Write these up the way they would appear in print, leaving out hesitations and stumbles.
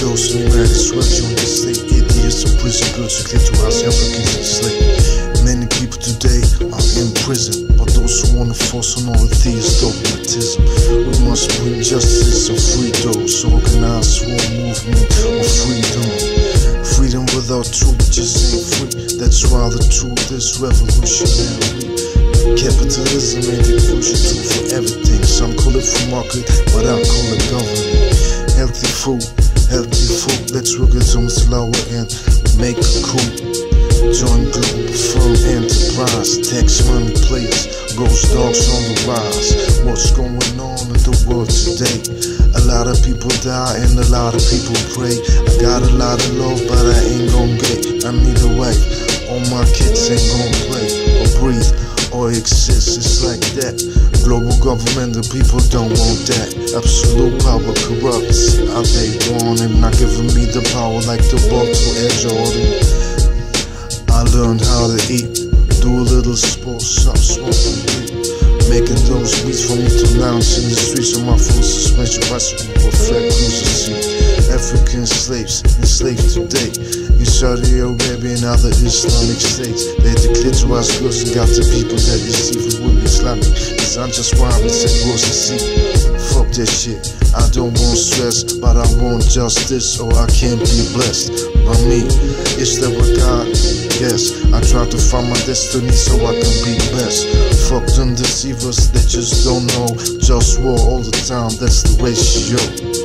those in United States, join the state. Atheists in prison, girls who clitorize Africans enslaved. Many people today are in prison, but those who want to force on all atheist dogmatism. We must bring justice and free those. Organize war movement of freedom. Freedom without truth just ain't free. That's why the truth is revolutionary. Capitalism ain't the crucial tool for everything. Some call it free market, but I call it government. Healthy food, let's work it on the lower end. Make a coup, join global firm enterprise. Tax money players, ghost dogs on the rise. What's going on in the world today? A lot of people die and a lot of people pray. I got a lot of love, but I ain't gon' get. I need a wife, all my kids ain't gon' play or breathe or exist. It's like that. Global government, the people don't want that. Absolute power corrupts. Are they born and not giving me the power like the ball to Air Jordan? I learned how to eat, do a little sports, stop smoking weed. Making those beats for me to lounge in the streets on my full suspension bicycle with flat cruiser seat. African slaves enslaved today in Saudi Arabia and other Islamic states. They declared to us girls and got the people that deceive it with Islamic. Cause I'm just rhyming, said what's the seat. Fuck that shit, I don't want stress, but I want justice or I can't be blessed. By me, is that what God? Yes, I try to find my destiny so I can be best. Fuck them deceivers, they just don't know. Just war all the time, that's the ratio.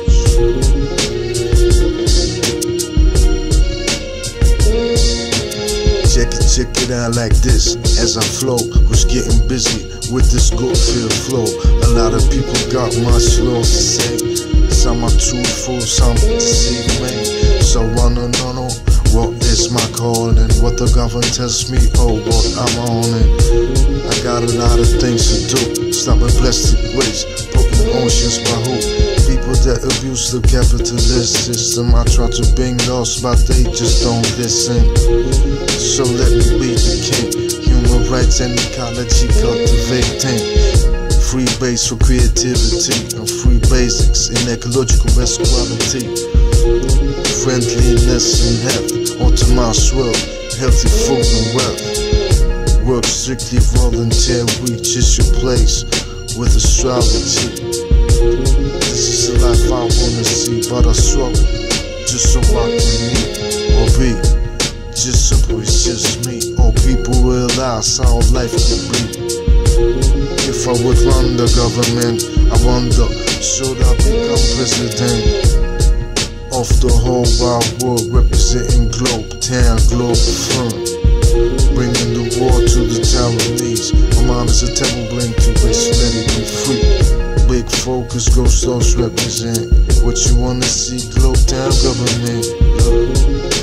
Check it out like this, as I flow, who's getting busy with this good feel flow. A lot of people got much love to say. Some are truthful, some deceive me. So I don't know what is my calling, what the government tells me, oh what I'm on it. I got a lot of things to do, stopping plastic waste, putting oceans by who? People that abuse the capitalist system. I try to bring laws, but they just don't listen. So let me be the king. Human rights and ecology cultivating. Free base for creativity and free basics in ecological best quality. Friendliness and health, optimized wealth, healthy food and wealth. Work strictly volunteer, reaches your place with astrology. This is the life I wanna see, but I struggle just so I can eat or be. Just simple, it's just me. All people realize how life could be. If I would run the government, I wonder, should I become president of the whole wide world, representing Globe Town, Global Firm, bringing the war to the Taiwanese. My mind is a temple blink to wish, let it be free. Big focus, ghost dogs represent what you wanna see. Globe Town government.